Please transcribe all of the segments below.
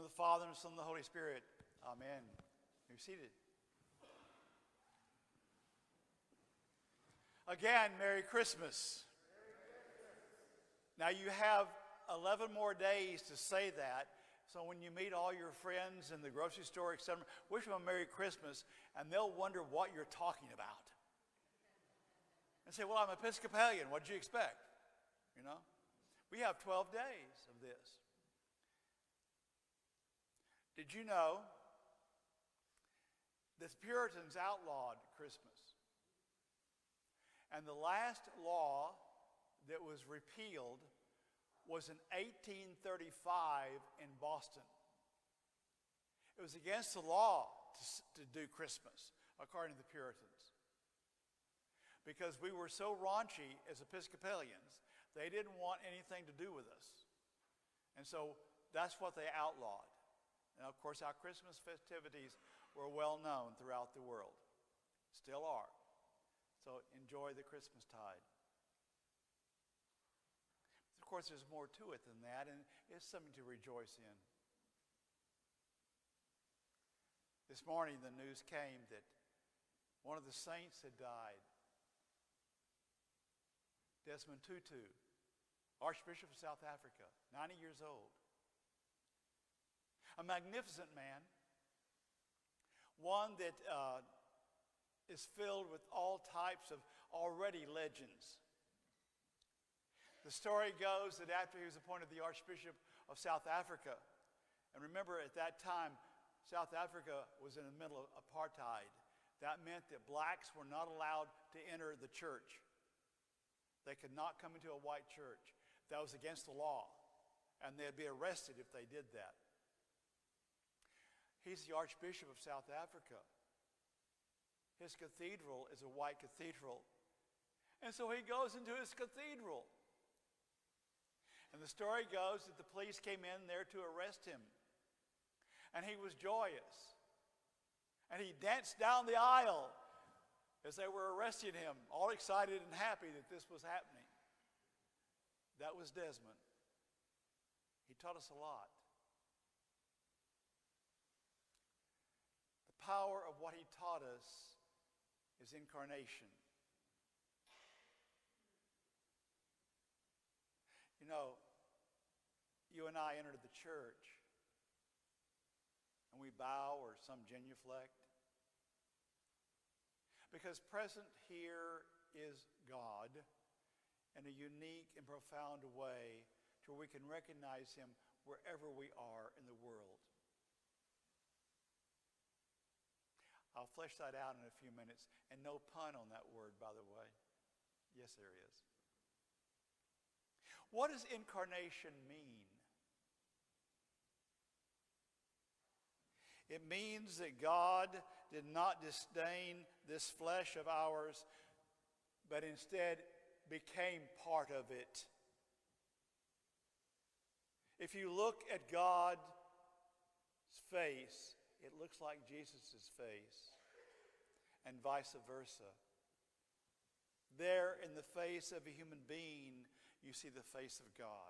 name of the Father, and the Son, and the Holy Spirit. Amen. You're seated. Again, Merry Christmas. Now you have 11 more days to say that. So when you meet all your friends in the grocery store, etc., wish them a Merry Christmas, and they'll wonder what you're talking about. And say, well, I'm Episcopalian. What did you expect? You know? We have 12 days of this. Did you know that the Puritans outlawed Christmas? And the last law that was repealed was in 1835 in Boston. It was against the law to do Christmas, according to the Puritans. Because we were so raunchy as Episcopalians, they didn't want anything to do with us. And so that's what they outlawed. Now, of course, our Christmas festivities were well known throughout the world. Still are. So enjoy the Christmas tide. Of course, there's more to it than that, and it's something to rejoice in. This morning, the news came that one of the saints had died. Desmond Tutu, Archbishop of South Africa, 90 years old. A magnificent man, one that is filled with all types of already legends. The story goes that after he was appointed the Archbishop of South Africa, and remember at that time, South Africa was in the middle of apartheid. That meant that blacks were not allowed to enter the church. They could not come into a white church. That was against the law, and they'd be arrested if they did that. He's the Archbishop of South Africa. His cathedral is a white cathedral. And so he goes into his cathedral. And the story goes that the police came in there to arrest him. And he was joyous. And he danced down the aisle as they were arresting him, all excited and happy that this was happening. That was Desmond. He taught us a lot. The power of what he taught us is incarnation. You know, you and I entered the church, and we bow or some genuflect. Because present here is God in a unique and profound way to where we can recognize him wherever we are in the world. I'll flesh that out in a few minutes. And no pun on that word, by the way. Yes, there is. What does incarnation mean? It means that God did not disdain this flesh of ours, but instead became part of it. If you look at God's face, it looks like Jesus' face, and vice versa. There in the face of a human being, you see the face of God.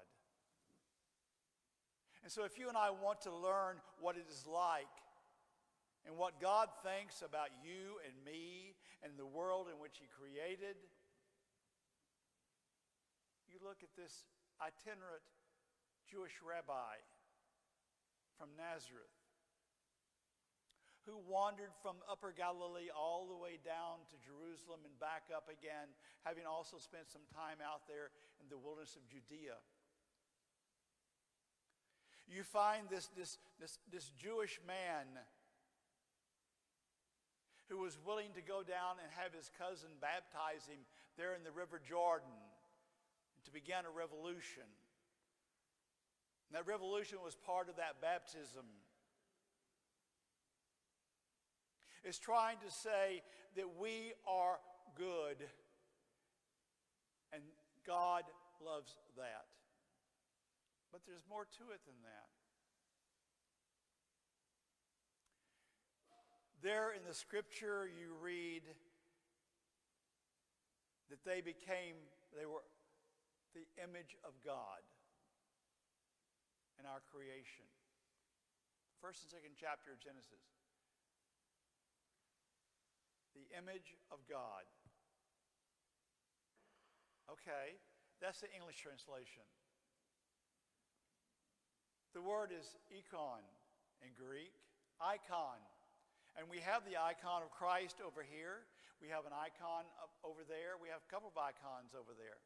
And so if you and I want to learn what it is like and what God thinks about you and me and the world in which he created, you look at this itinerant Jewish rabbi from Nazareth who wandered from Upper Galilee all the way down to Jerusalem and back up again, having also spent some time out there in the wilderness of Judea. You find this Jewish man who was willing to go down and have his cousin baptize him there in the River Jordan to begin a revolution. And that revolution was part of that baptism. It's trying to say that we are good and God loves that. But there's more to it than that. There in the scripture you read that they were the image of God in our creation. first and second chapter of Genesis. The image of God. Okay, that's the English translation. The word is ikon in Greek, icon. And we have the icon of Christ over here. We have an icon over there. We have a couple of icons over there.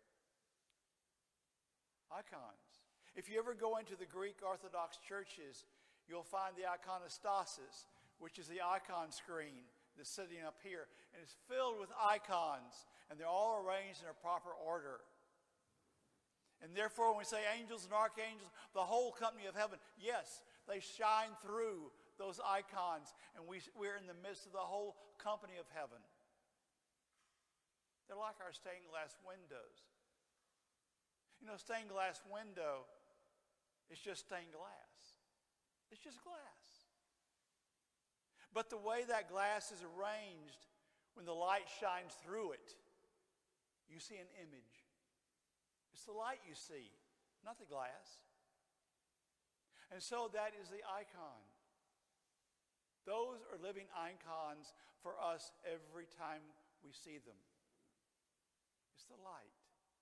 Icons. If you ever go into the Greek Orthodox churches, you'll find the iconostasis, which is the icon screen that's sitting up here. And it's filled with icons, and they're all arranged in a proper order. And therefore, when we say angels and archangels, the whole company of heaven, yes, they shine through those icons, and we're in the midst of the whole company of heaven. They're like our stained glass windows. You know, stained glass window is just stained glass. It's just glass. But the way that glass is arranged, when the light shines through it, you see an image. It's the light you see, not the glass. And so that is the icon. Those are living icons for us every time we see them. It's the light.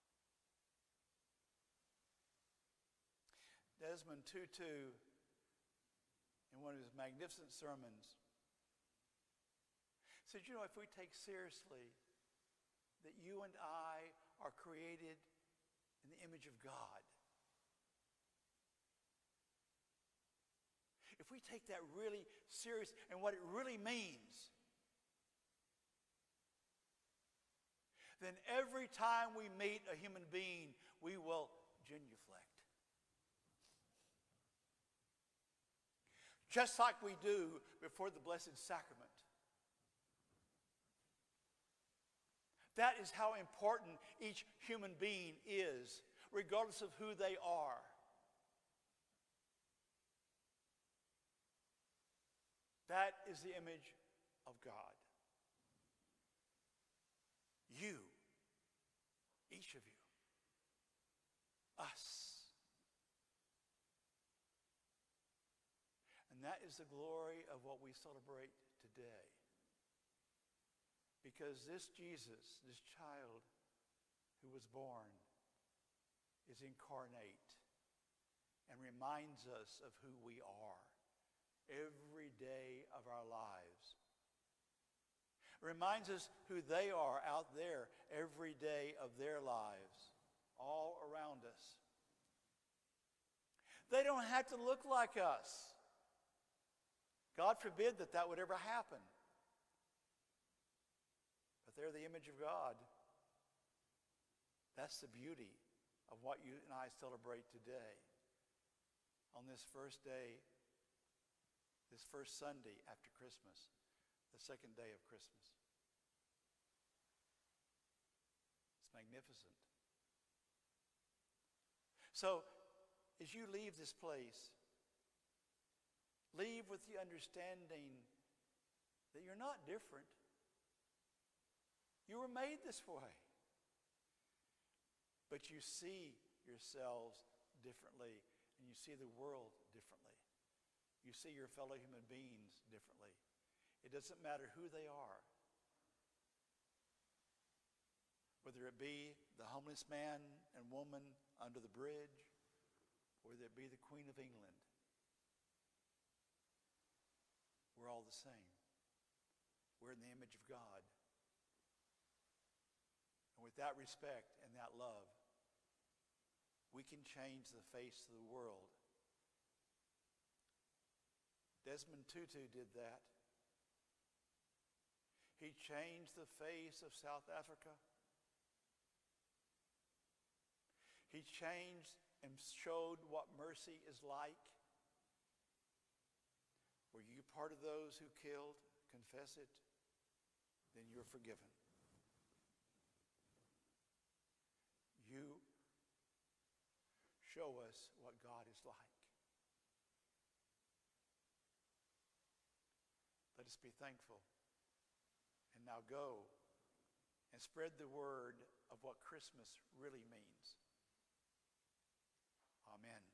Desmond Tutu, in one of his magnificent sermons, said, you know, if we take seriously that you and I are created in the image of God, if we take that really serious and what it really means, then every time we meet a human being, we will genuflect. Just like we do before the Blessed Sacrament. That is how important each human being is, regardless of who they are. That is the image of God. You, each of you, us. And that is the glory of what we celebrate today. Because this Jesus, this child who was born, is incarnate and reminds us of who we are every day of our lives. Reminds us who they are out there every day of their lives, all around us. They don't have to look like us. God forbid that that would ever happen. But they're the image of God. That's the beauty of what you and I celebrate today. On this first day, this first Sunday after Christmas, the second day of Christmas. It's magnificent. So, as you leave this place, leave with the understanding that you're not different. You were made this way. But you see yourselves differently, and you see the world differently. You see your fellow human beings differently. It doesn't matter who they are. Whether it be the homeless man and woman under the bridge, or whether it be the Queen of England. We're all the same. We're in the image of God. And with that respect and that love, we can change the face of the world. Desmond Tutu did that. He changed the face of South Africa. He changed and showed what mercy is like. Were you part of those who killed? Confess it. Then you're forgiven. You show us what God is like. Let us be thankful. And now go and spread the word of what Christmas really means. Amen.